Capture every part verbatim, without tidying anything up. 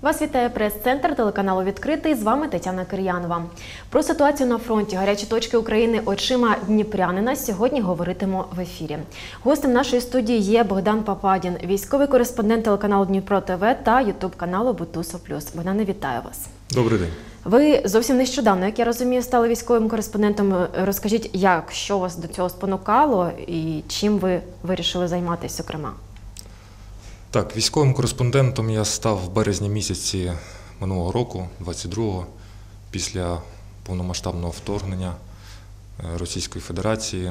Вас вітає прес-центр телеканалу «Відкритий». З вами Тетяна Кир'янова. Про ситуацію на фронті, гарячі точки України очима дніпрянина сьогодні говоритимо в ефірі. Гостем нашої студії є Богдан Пападін, військовий кореспондент телеканалу Дніпро ТВ та ютуб-каналу Бутусов Плюс. Богдане, вітаю вас. Добрий день. Ви зовсім нещодавно, як я розумію, стали військовим кореспондентом. Розкажіть, як, що вас до цього спонукало і чим ви вирішили займатися, зокрема? Так, військовим кореспондентом я став в березні місяці минулого року, двадцять другого, після повномасштабного вторгнення Російської Федерації.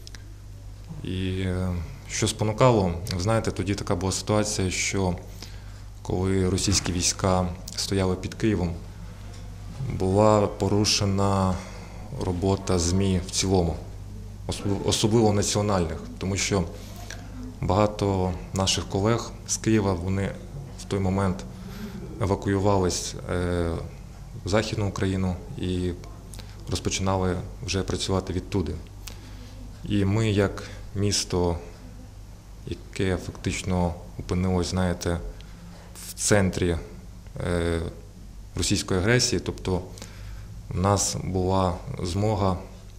І що спонукало, ви знаєте, тоді така була ситуація, що коли російські війська стояли під Києвом, була порушена робота ЗМІ в цілому, особливо національних, тому що багато наших колег з Києва, вони в той момент евакуювались в Західну Україну і розпочинали вже працювати відтуди. І ми, як місто, яке фактично опинилось, знаєте, в центрі російської агресії, тобто в нас була змога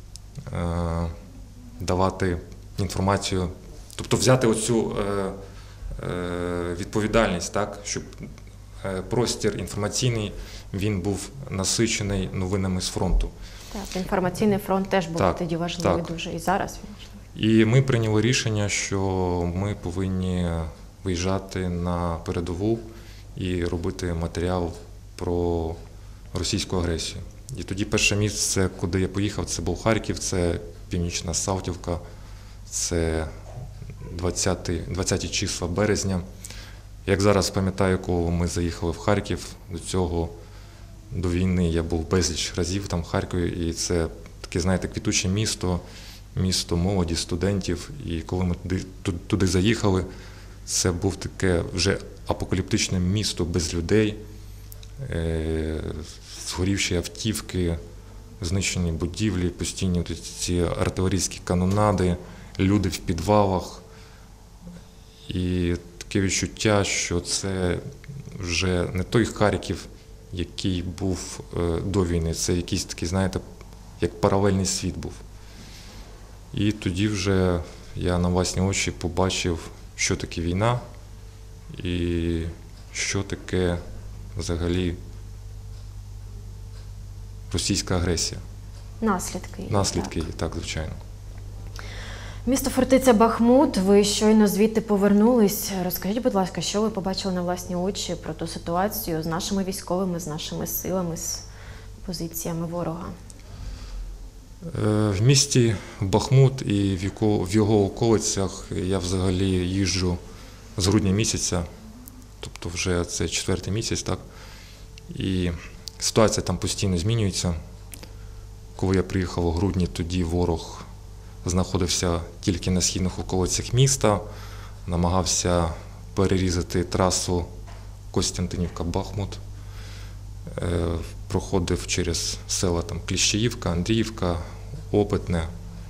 давати інформацію, тобто взяти оцю е, е, відповідальність, так, щоб е, простір інформаційний, він був насичений новинами з фронту. Так, інформаційний фронт теж був так, тоді важливий так. дуже, і зараз він важливий. І ми прийняли рішення, що ми повинні виїжджати на передову і робити матеріал про російську агресію. І тоді перше місце, куди я поїхав, це був Харків, це Північна Салтівка, це двадцяті числа березня. Як зараз пам'ятаю, коли ми заїхали в Харків, до цього, до війни я був безліч разів там в Харкові, і це таке, знаєте, квітуче місто, місто молоді, студентів. І коли ми туди, туди заїхали, це був таке вже апокаліптичне місто без людей, е- згорівші автівки, знищені будівлі, постійні ці артилерійські канонади, люди в підвалах. І таке відчуття, що це вже не той Харків, який був до війни, це якийсь такий, знаєте, як паралельний світ був. І тоді вже я на власні очі побачив, що таке війна і що таке взагалі російська агресія. Наслідки. Наслідки, так, так звичайно. Місто фортеця Бахмут, ви щойно звідти повернулись. Розкажіть, будь ласка, що ви побачили на власні очі про ту ситуацію з нашими військовими, з нашими силами, з позиціями ворога? В місті Бахмут і в його околицях я взагалі їжджу з грудня місяця, тобто вже це четвертий місяць, так? І ситуація там постійно змінюється. Коли я приїхав у грудні, тоді ворог знаходився тільки на східних околицях міста, намагався перерізати трасу Костянтинівка-Бахмут, проходив через села там Кліщеївка, Андріївка, Опитне.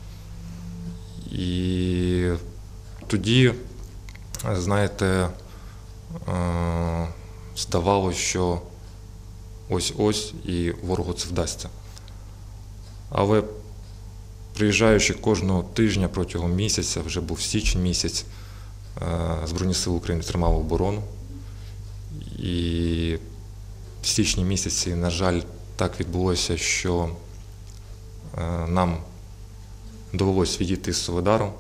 І тоді, знаєте, здавалося, що ось-ось і ворогу це вдасться. Але приїжджаючи кожного тижня протягом місяця, вже був січень місяць, Збройні Сили України тримали оборону. І в січні місяці, на жаль, так відбулося, що нам довелося відійти з Солидару,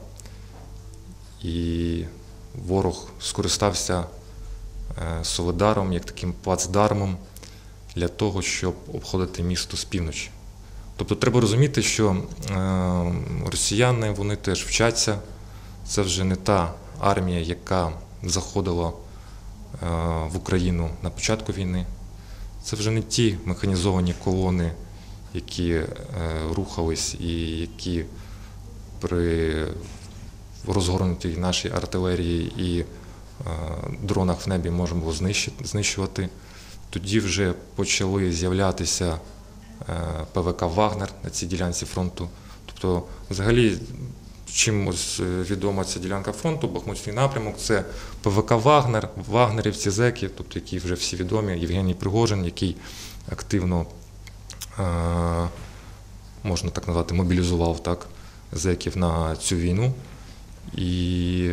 і ворог скористався Солидаром як таким плацдармом для того, щоб обходити місто з півночі. Тобто треба розуміти, що е, росіяни, вони теж вчаться. Це вже не та армія, яка заходила е, в Україну на початку війни. Це вже не ті механізовані колони, які е, рухались і які при розгорнутій нашій артилерії і е, дронах в небі можемо було знищувати. Тоді вже почали з'являтися ПВК «Вагнер» на цій ділянці фронту. Тобто, взагалі, чим ось відома ця ділянка фронту, Бахмутський напрямок, це ПВК «Вагнер», вагнерівці, зеки, тобто які вже всі відомі, Євгеній Пригожин, який активно, можна так назвати, мобілізував так, зеків на цю війну. І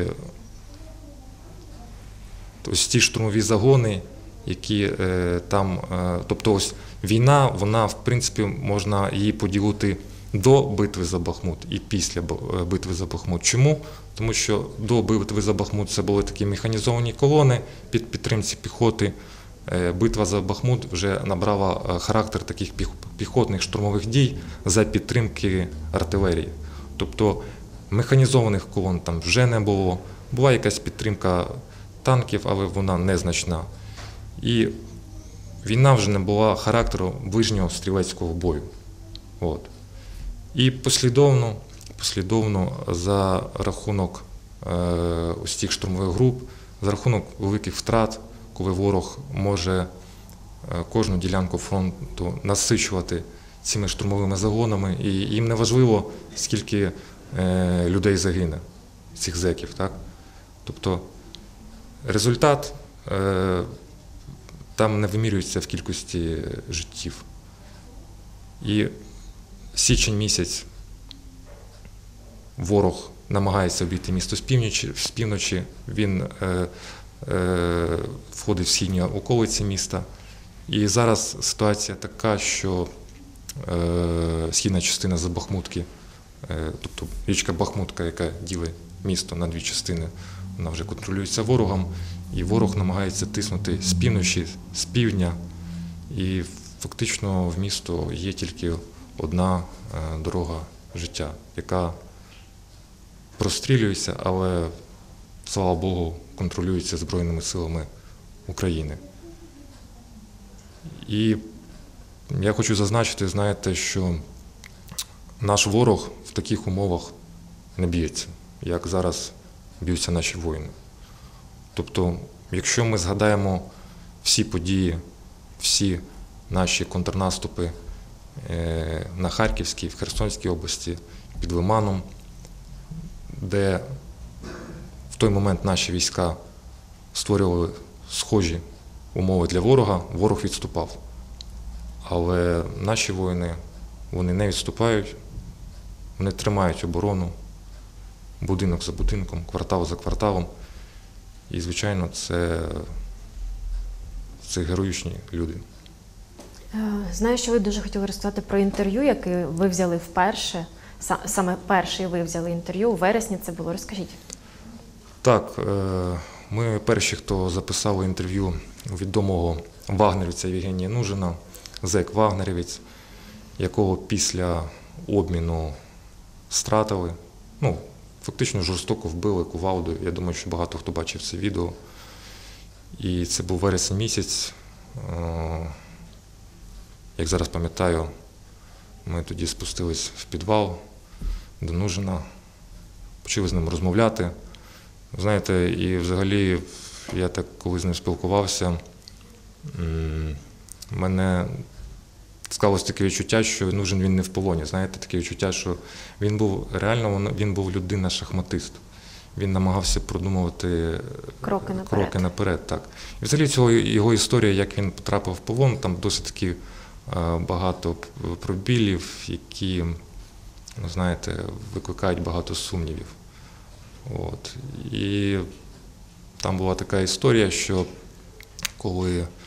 ось ті штурмові загони, які е, там, е, тобто ось війна, вона, в принципі, можна її поділити до битви за Бахмут і після битви за Бахмут. Чому? Тому що до битви за Бахмут це були такі механізовані колони під підтримці піхоти. Е, битва за Бахмут вже набрала характер таких піхотних штурмових дій за підтримки артилерії. Тобто механізованих колон там вже не було, була якась підтримка танків, але вона незначна. І війна вже не була характеру ближнього стрілецького бою. От. І послідовно, послідовно за рахунок е, ось цих штурмових груп, за рахунок великих втрат, коли ворог може е, кожну ділянку фронту насичувати цими штурмовими загонами, і їм не важливо, скільки е, людей загине, цих зеків. Так? Тобто результат е, там не вимірюється в кількості життів. І січень місяць ворог намагається обійти місто з півночі, з півночі. Він е, е, входить в східні околиці міста. І зараз ситуація така, що е, східна частина Забахмутки, е, тобто річка Бахмутка, яка ділить місто на дві частини, вона вже контролюється ворогом, і ворог намагається тиснути з півночі, з півдня, і фактично в місто є тільки одна дорога життя, яка прострілюється, але, слава Богу, контролюється Збройними силами України. І я хочу зазначити, знаєте, що наш ворог в таких умовах не б'ється, як зараз б'ються наші воїни. Тобто, якщо ми згадаємо всі події, всі наші контрнаступи на Харківській, в Херсонській області, під Лиманом, де в той момент наші війська створювали схожі умови для ворога, ворог відступав. Але наші воїни, вони не відступають, вони тримають оборону, будинок за будинком, квартал за кварталом. І, звичайно, це, це героїчні люди. Знаю, що ви дуже хотіли розказати про інтерв'ю, яке ви взяли вперше. Саме перше ви взяли інтерв'ю, у вересні це було. Розкажіть. Так, ми перші, хто записали інтерв'ю у відомого вагнерівця Євгенія Нужина, зек вагнерівець, якого після обміну стратили, ну, фактично жорстоко вбили кувалдою. Я думаю, що багато хто бачив це відео. І це був вересень місяць. Як зараз пам'ятаю, ми тоді спустились в підвал до Нужина, почали з ним розмовляти. Знаєте, і взагалі, я так коли з ним спілкувався, в мене склалось таке відчуття, що Нужин він не в полоні. Знаєте, таке відчуття, що він був реально, він був людина-шахматист. Він намагався продумувати кроки наперед. Кроки наперед так. І взагалі цього, його історія, як він потрапив в полон, там досить таки багато пробілів, які, ну, знаєте, викликають багато сумнівів. От. І там була така історія, що коли е,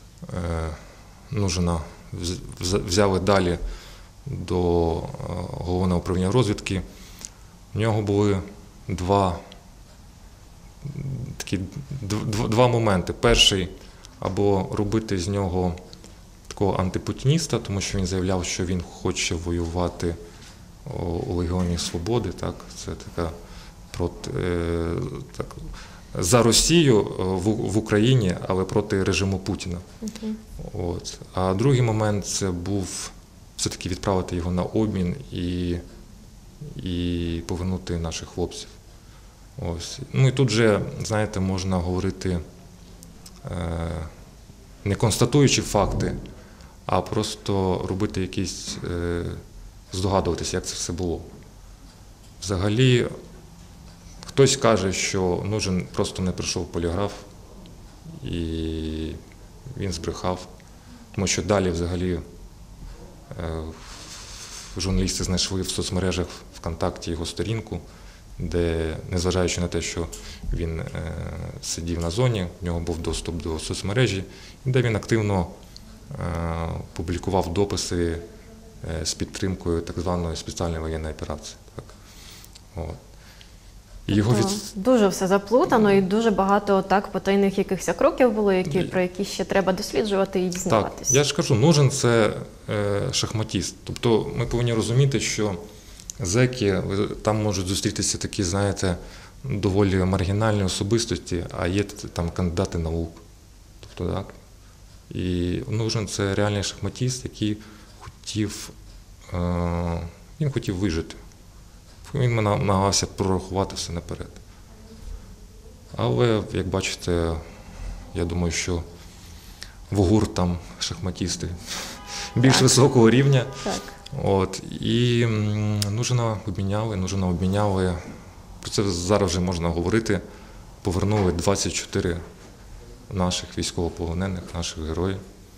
Нужина взяли далі до Головного управління розвідки, в нього були два, такі, два, два моменти. Перший – або робити з нього такого антипутініста, тому що він заявляв, що він хоче воювати у Легіоні Свободи, так, це така проти, так, за Росію в, в Україні, але проти режиму Путіна. Uh-huh. От. А другий момент – це був все-таки відправити його на обмін і, і повернути наших хлопців. Ось. Ну і тут же, знаєте, можна говорити е, не констатуючи факти, а просто робити якісь, е, здогадуватися, як це все було. Взагалі, хтось каже, що Нужен просто не пройшов поліграф і він збрехав, тому що далі взагалі е, журналісти знайшли в соцмережах ВКонтакті його сторінку, де, незважаючи на те, що він е, сидів на зоні, в нього був доступ до соцмережі, де він активно е, публікував дописи е, з підтримкою так званої спеціальної воєнної операції. Так. От. І його від... Дуже все заплутано і дуже багато так потайних якихось кроків було, які, про які ще треба досліджувати і дізнаватися. Так, я ж кажу, Нужен – це е, шахматіст. Тобто ми повинні розуміти, що зеки, там можуть зустрітися такі, знаєте, доволі маргінальні особистості, а є там кандидати наук. Тобто, так. І Нужен – це реальний шахматіст, який хотів, е, він хотів вижити. Він намагався прорахувати все наперед. Але, як бачите, я думаю, що в ГУР там шахматісти більш так. високого рівня. Так. От. І Нужена обміняли, Нужена обміняли, про це зараз вже можна говорити, повернули двадцять чотири наших військовополонених, наших героїв.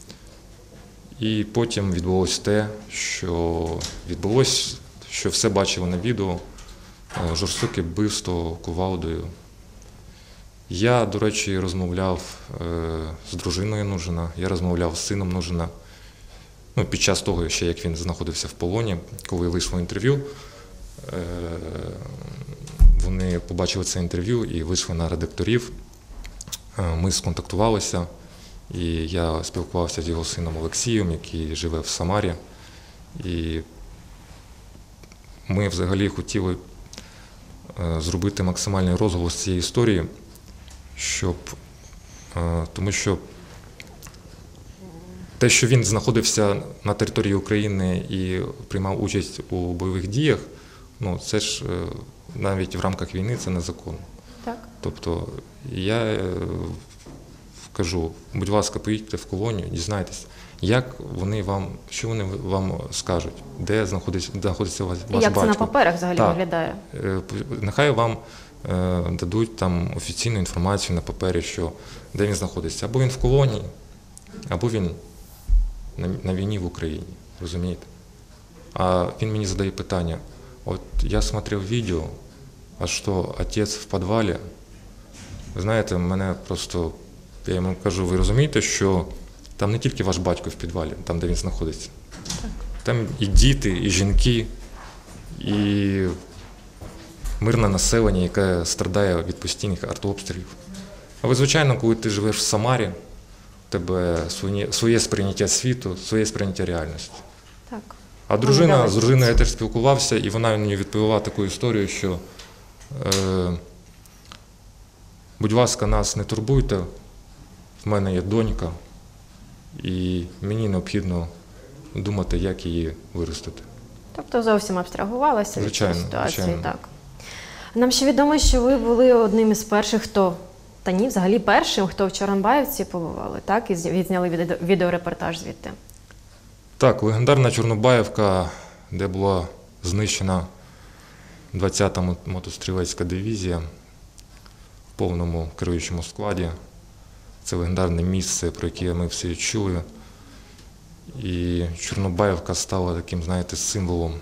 І потім відбулося те, що відбулося, що все бачили на відео, жорстоке вбивство кувалдою. Я, до речі, розмовляв з дружиною Нужена, я розмовляв з сином Нужена, ну, під час того, ще як він знаходився в полоні, коли вийшло інтерв'ю. Вони побачили це інтерв'ю і вийшли на редакторів. Ми сконтактувалися, і я спілкувався з його сином Олексієм, який живе в Самарі. І ми взагалі хотіли зробити максимальний розголос цієї історії, щоб, тому що те, що він знаходився на території України і приймав участь у бойових діях, ну, це ж навіть в рамках війни це незаконно. Так. Тобто я кажу, будь ласка, поїдьте в колонію, дізнайтесь, як вони вам, що вони вам скажуть, де знаходиться, знаходиться ваш батько. Як це на паперах взагалі так. виглядає? Нехай вам е, дадуть там офіційну інформацію на папері, що де він знаходиться. Або він в колонії, або він на, на війні в Україні, розумієте? А він мені задає питання, от я смотрел відео, а що, отець в підвалі? Ви знаєте, мене просто, я йому кажу, ви розумієте, що там не тільки ваш батько в підвалі, там, де він знаходиться. Так. Там і діти, і жінки, і мирне населення, яке страдає від постійних артобстрілів. Але, звичайно, коли ти живеш в Самарі, у тебе своє, своє сприйняття світу, своє сприйняття реальності. Так. А дружина, з дружиною я теж спілкувався, і вона мені відповіла таку історію, що е, будь ласка, нас не турбуйте, в мене є донька, і мені необхідно думати, як її виростити. Тобто зовсім абстрагувалася від цієї ситуації. Звичайно. Так. Нам ще відомо, що ви були одним із перших, хто, та ні, взагалі першим, хто в Чорнобаївці побували, так? І відзняли відео, відеорепортаж звідти. Так, легендарна Чорнобаївка, де була знищена двадцята мотострілецька дивізія в повному керуючому складі. Це легендарне місце, про яке ми всі чули. І Чорнобаївка стала таким, знаєте, символом,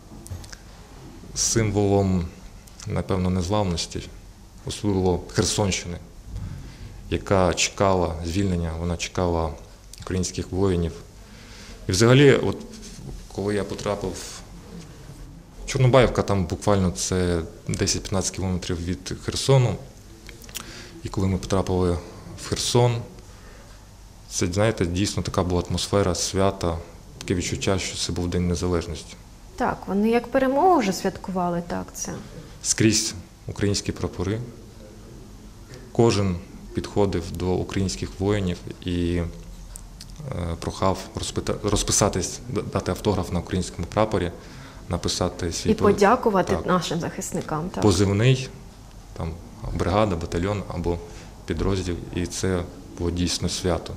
символом, напевно, незламності, особливо Херсонщини, яка чекала звільнення, вона чекала українських воїнів. І взагалі, от коли я потрапив, Чорнобаївка там буквально це десять-п'ятнадцять кілометрів від Херсону, і коли ми потрапили в Херсон, це, знаєте, дійсно така була атмосфера свята, таке відчуття, що це був День Незалежності. Так, вони як перемогу вже святкували, так, це. Скрізь українські прапори. Кожен підходив до українських воїнів і е, прохав розписатись, дати автограф на українському прапорі, написати свій... І подякувати так, нашим захисникам. Так. Позивний, там, бригада, батальйон або підрозділ, і це було дійсно свято.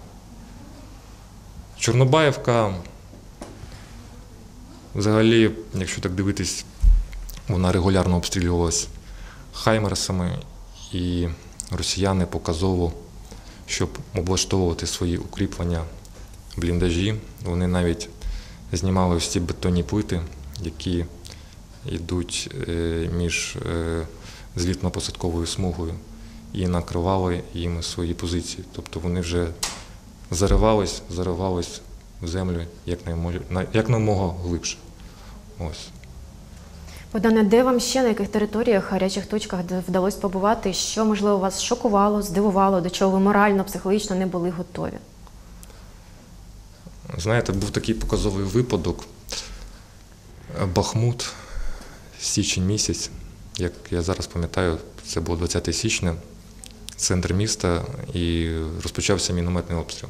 Чорнобаївка, взагалі, якщо так дивитись вона регулярно обстрілювалась хаймерсами, і росіяни показово, щоб облаштовувати свої укріплення, бліндажі, вони навіть знімали ось ці бетонні плити, які йдуть між злітно-посадковою смугою, і накривали їм свої позиції. Тобто вони вже заривались, заривались в землю якнаймога глибше. Ось. Богдане, де вам ще, на яких територіях, гарячих точках вдалося побувати? Що, можливо, вас шокувало, здивувало, до чого ви морально, психологічно не були готові? Знаєте, був такий показовий випадок. Бахмут, січень місяць, як я зараз пам'ятаю, це було двадцяте січня, центр міста, і розпочався мінометний обстріл.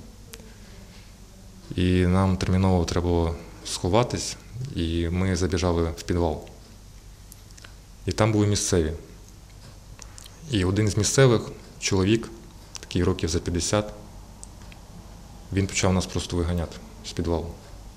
І нам терміново треба було сховатись, і ми забіжали в підвал. І там були місцеві. І один з місцевих, чоловік, такий років за п'ятдесят, він почав нас просто виганяти з підвалу.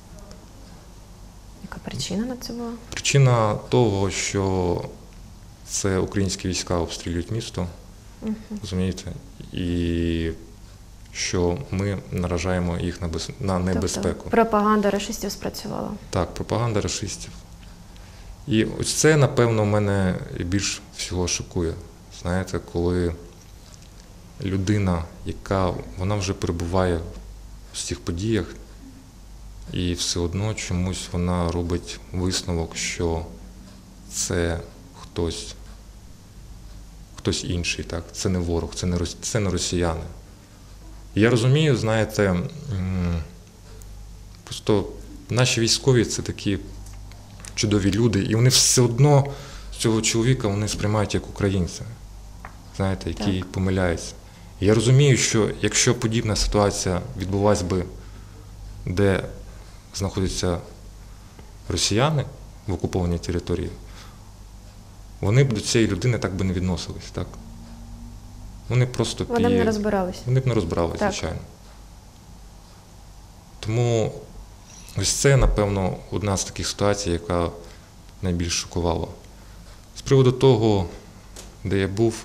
Яка причина на це була? Причина того, що це українські війська обстрілюють місто, угу. розумієте, і що ми наражаємо їх на, без... на небезпеку. Тобто пропаганда рашистів спрацювала? Так, пропаганда рашистів. І ось це, напевно, мене більш всього шокує. Знаєте, коли людина, яка, вона вже перебуває в цих подіях, і все одно чомусь вона робить висновок, що це хтось, хтось інший, так? Це не ворог, це не, це не росіяни. І я розумію, знаєте, просто наші військові – це такі чудові люди, і вони все одно цього чоловіка вони сприймають як українця, знаєте, який так. помиляється. І я розумію, що якщо подібна ситуація відбулась би, де знаходяться росіяни в окупованій території, вони б до цієї людини так би не відносились, так? Вони просто Вони б пі... не розбирались. Вони б не розбирались, звичайно. Тому ось це, напевно, одна з таких ситуацій, яка найбільш шокувала. З приводу того, де я був,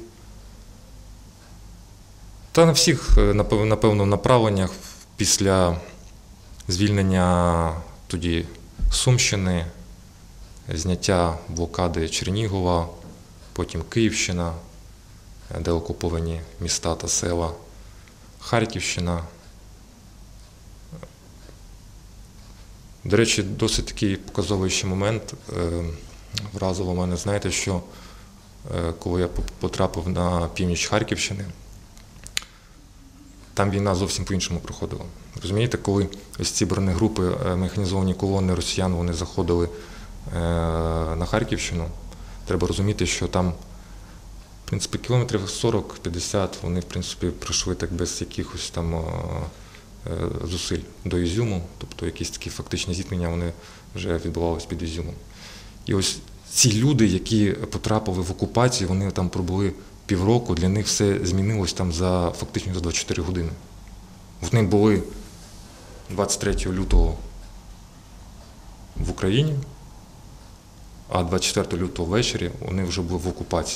та на всіх, напевно, направленнях після звільнення тоді Сумщини, зняття блокади Чернігова, потім Київщина, де окуповані міста та села, Харківщина. До речі, досить такий показовий ще момент вразив у мене, знаєте, що коли я потрапив на північ Харківщини, там війна зовсім по-іншому проходила. Розумієте, коли ось ці бронегрупи, механізовані колони росіян, вони заходили на Харківщину, треба розуміти, що там, в принципі, кілометрів сорок-п'ятдесят вони, в принципі, пройшли так без якихось там зусиль до Ізюму, тобто якісь такі фактичні зіткнення, вони вже відбувалися під Ізюмом. І ось ці люди, які потрапили в окупацію, вони там пробули півроку, для них все змінилось там за фактично за двадцять чотири години. Вони були двадцять третього лютого в Україні, а двадцять четвертого лютого ввечері вони вже були в окупації.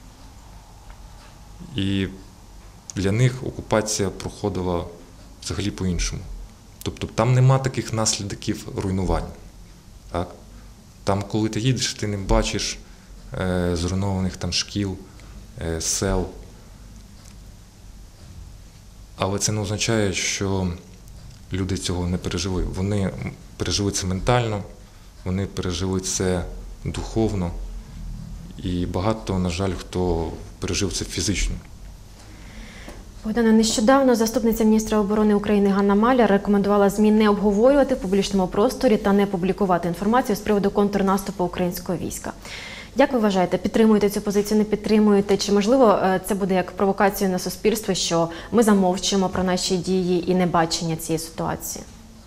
І для них окупація проходила взагалі по-іншому. Тобто там нема таких наслідків руйнувань. Так? Там, коли ти їдеш, ти не бачиш е, зруйнованих там шкіл, е, сел. Але це не означає, що люди цього не пережили. Вони пережили це ментально, вони пережили це духовно. І багато, на жаль, хто пережив це фізично. Богдане, нещодавно заступниця міністра оборони України Ганна Маляр рекомендувала ЗМІ не обговорювати в публічному просторі та не публікувати інформацію з приводу контрнаступу українського війська. Як ви вважаєте, підтримуєте цю позицію, не підтримуєте? Чи, можливо, це буде як провокація на суспільство, що ми замовчуємо про наші дії і небачення цієї ситуації?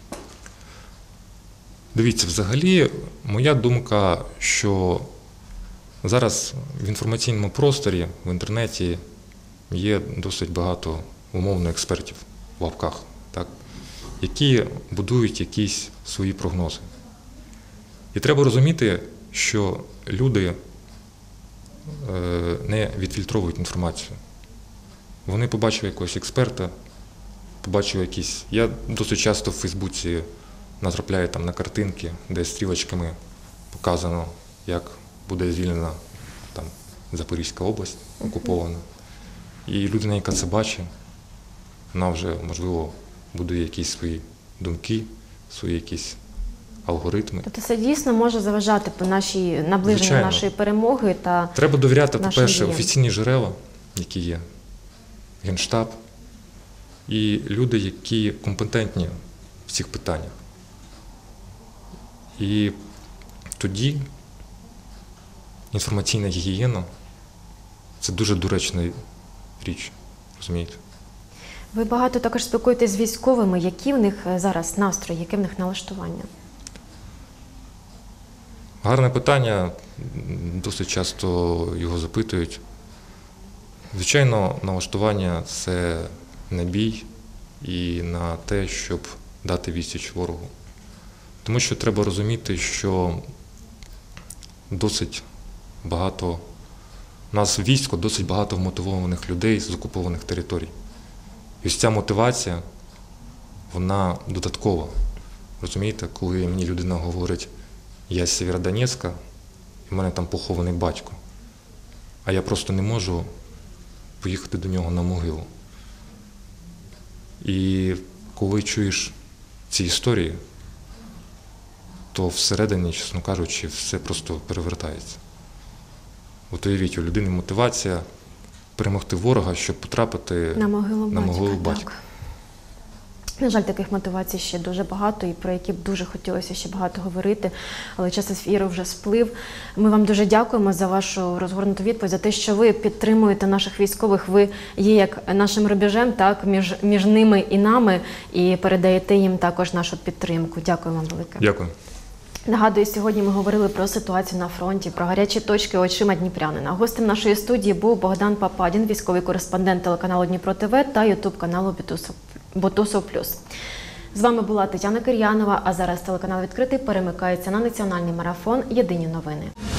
Дивіться, взагалі, моя думка, що зараз в інформаційному просторі, в інтернеті є досить багато умовно експертів в лапках, так, які будують якісь свої прогнози. І треба розуміти, що люди е, не відфільтровують інформацію. Вони побачили якогось експерта, побачили якісь. Я досить часто в Фейсбуці натрапляю там на картинки, де стрілочками показано, як буде звільнена там Запорізька область, окупована. І людина, яка це бачить, вона вже, можливо, будує якісь свої думки, свої якісь алгоритми. Тобто це дійсно може заважати по нашій наближенню Звичайно. нашої перемоги та Треба довіряти, нашим по-перше, діям. офіційні джерела, які є, Генштаб, і люди, які компетентні в цих питаннях. І тоді інформаційна гігієна – це дуже доречна річ, розумієте? ви багато також спілкуєтесь з військовими. Які в них зараз настрої, яке в них налаштування? Гарне питання, досить часто його запитують. Звичайно, налаштування – це на бій і на те, щоб дати відсіч ворогу. Тому що треба розуміти, що досить багато, у нас в війську досить багато вмотивованих людей з окупованих територій. І ось ця мотивація, вона додаткова. Розумієте, коли мені людина говорить, я з Сєвєродонецька, і в мене там похований батько, а я просто не можу поїхати до нього на могилу. І коли чуєш ці історії, то всередині, чесно кажучи, все просто перевертається. От уявіть, у людини мотивація перемогти ворога, щоб потрапити На могилу на батька. могилу батька. Так. На жаль, таких мотивацій ще дуже багато, і про які б дуже хотілося ще багато говорити, але час ефіру вже сплив. Ми вам дуже дякуємо за вашу розгорнуту відповідь, за те, що ви підтримуєте наших військових, ви є як нашим рубежем, так, між, між ними і нами, і передаєте їм також нашу підтримку. Дякую вам велике. Дякую. Нагадую, сьогодні ми говорили про ситуацію на фронті, про гарячі точки очима дніпрянина. Гостем нашої студії був Богдан Пападін, військовий кореспондент телеканалу Дніпро ТВ та ютуб-каналу Бутусов Плюс. З вами була Тетяна Кир'янова, а зараз телеканал «Відкритий» перемикається на національний марафон «Єдині новини».